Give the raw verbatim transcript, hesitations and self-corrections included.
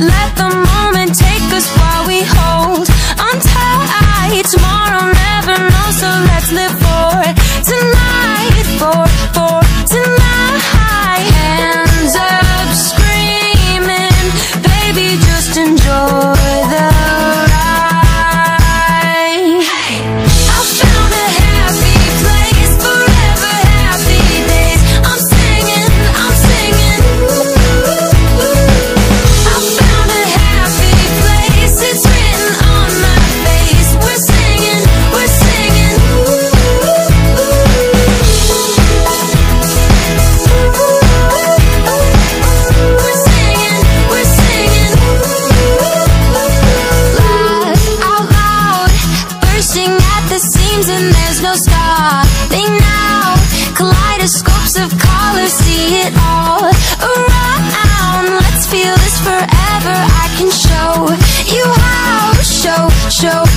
Let the moment take us while we hold on tight. Tomorrow never knows, so let's live for tonight. For, for tonight. Hands up, screaming, baby, just enjoy the ride. I found a happy place, forever happy days. I'm singing, I'm singing. I found a happy place, it's written on my face. We're singing, we're singing. We're singing, we're singing. Laugh out loud, bursting at the seams, and there's no stopping now. Kaleidoscopes of colors, see it all around. Let's feel this forever. I can show you how. Show, show